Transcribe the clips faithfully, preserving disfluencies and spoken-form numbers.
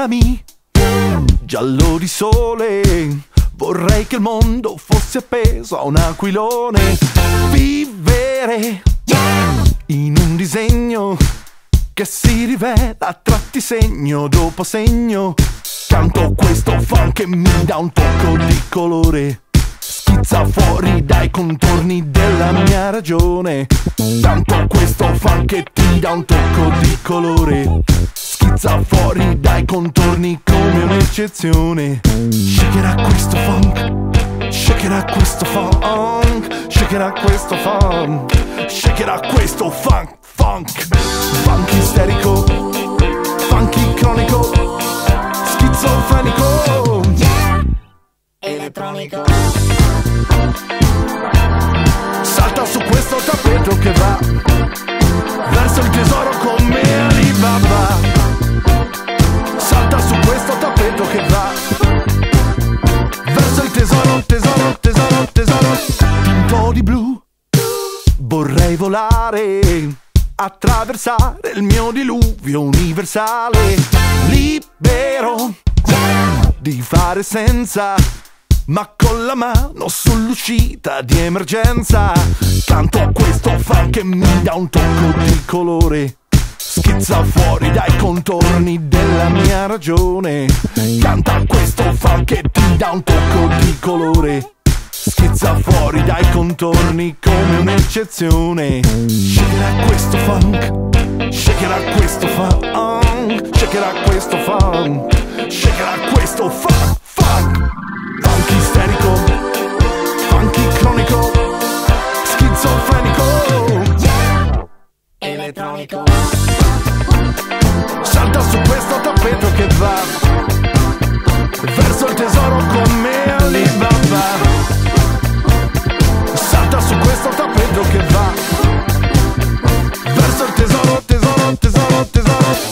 Baciami, giallo di sole, vorrei che il mondo fosse appeso a un aquilone. Vivere in un disegno che si rivela a tratti segno dopo segno. Canto questo funk che mi dà un tocco di colore, schizza fuori dai contorni della mia ragione. Canto questo funk che ti dà un tocco di colore, schizza fuori dai contorni come un'eccezione. Shakerà questo funk, shakerà questo funk, shakerà questo funk, shakerà questo funk, funk, funk isterico, funky cronico, schizofrenico, elettronico. Salta su questo tappeto che va verso il tesoro come Alibaba. Salta su questo tappeto che va verso il tesoro, tesoro, tesoro, tesoro. Tinto di blu, vorrei volare, attraversare il mio diluvio universale. Libero di fare senza, ma con la mano sull'uscita di emergenza. Canto questo funk che mi dà un tocco di colore, schizza fuori dai contorni della mia ragione. Canta questo funk che ti dà un tocco di colore, schizza fuori dai contorni come un'eccezione. Shakerà questo funk, shakerà questo funk, shakerà questo funk, shakerà questo funk, funk. Funk isterico, funky cronico, schizofrenico, elettronico. Salta su questo tappeto che va verso il tesoro come Alibaba. Salta su questo tappeto che va verso il tesoro, tesoro, tesoro, tesoro.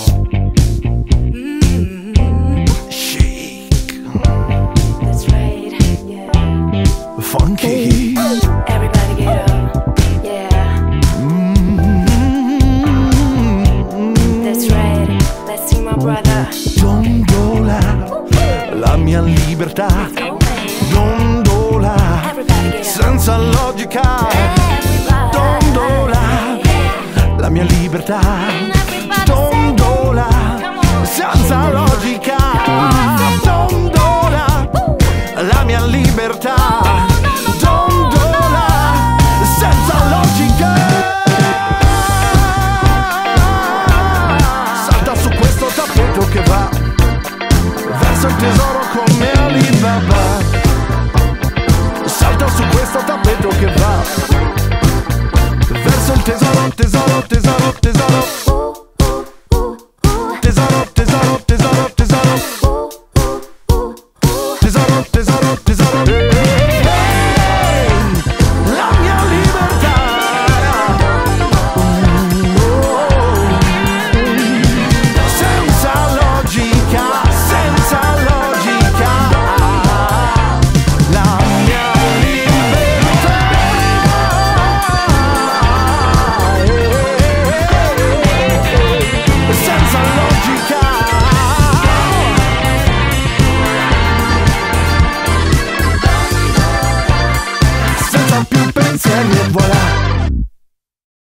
Funky. Everybody get up, yeah. Mm-hmm. That's right, let's sing my brother. Dondola la mia libertà, dondola senza logica, dondola la mia libertà, dondola senza logica, dondola la mia libertà. Che va verso il tesoro come Alibaba. Salta su questo tappeto che va verso il tesoro, tesoro, tesoro, tesoro, tesoro, tesoro, tesoro, tesoro, tesoro, tesoro, tesoro. La mia libertà, senza logica, la mia libertà, senza logica, senza più pensieri e voilà.